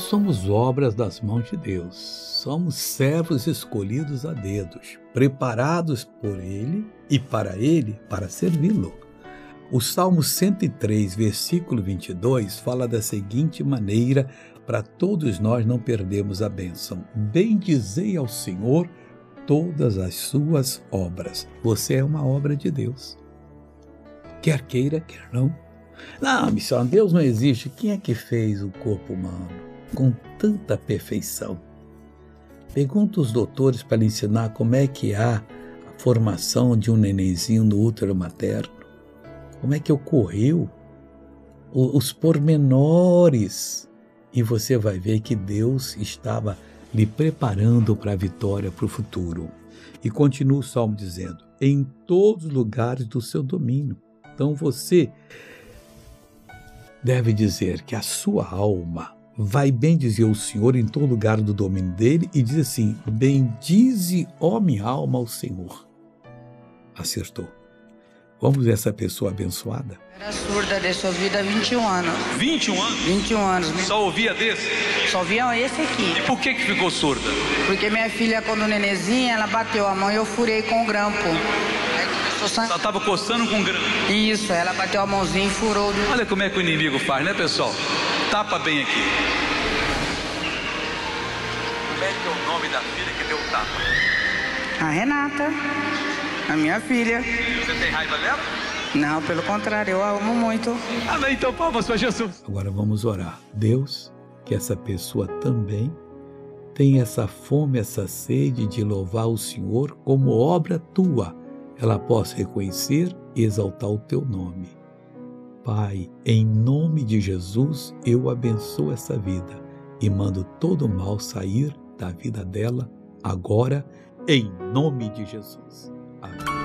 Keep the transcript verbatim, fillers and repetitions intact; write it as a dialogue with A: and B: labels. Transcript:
A: somos obras das mãos de Deus. Somos servos escolhidos a dedos, preparados por Ele e para Ele, para servi-lo. O Salmo cento e três, versículo vinte e dois, fala da seguinte maneira para todos nós não perdermos a bênção. Bendizei ao Senhor todas as suas obras. Você é uma obra de Deus. Quer queira, quer não. Não, missionário, Deus não existe. Quem é que fez o corpo humano com tanta perfeição? Pergunta os doutores para lhe ensinar como é que há a formação de um nenenzinho no útero materno. Como é que ocorreu os pormenores. E você vai ver que Deus estava lhe preparando para a vitória, para o futuro. E continua o Salmo dizendo, em todos os lugares do seu domínio. Então você deve dizer que a sua alma vai bendizer o Senhor em todo lugar do domínio dele e diz assim, bendize, ó minha alma, ao Senhor. Acertou. Vamos ver essa pessoa abençoada?
B: Era surda desse ouvido há vinte e um anos.
C: vinte e um anos?
B: vinte e um anos.
C: Só ouvia desse?
B: Só ouvia esse aqui.
C: E por que que ficou surda?
B: Porque minha filha, quando nenezinha, ela bateu a mão e eu furei com o grampo. Aí começou a sangrar.
C: Ela estava coçando com grana.
B: Isso, ela bateu a mãozinha e furou.
C: Olha como é que o inimigo faz, né, pessoal? Tapa bem aqui. Como é que é o nome da filha que deu o tapa?
B: A Renata, a minha filha.
C: Você tem raiva dela?
B: Não, pelo contrário, eu a amo muito.
C: Amém, então palmas para Jesus.
A: Agora vamos orar. Deus, que essa pessoa também tenha essa fome, essa sede de louvar o Senhor como obra tua. Ela possa reconhecer e exaltar o teu nome. Pai, em nome de Jesus, eu abençoo essa vida e mando todo o mal sair da vida dela agora, em nome de Jesus. Amém.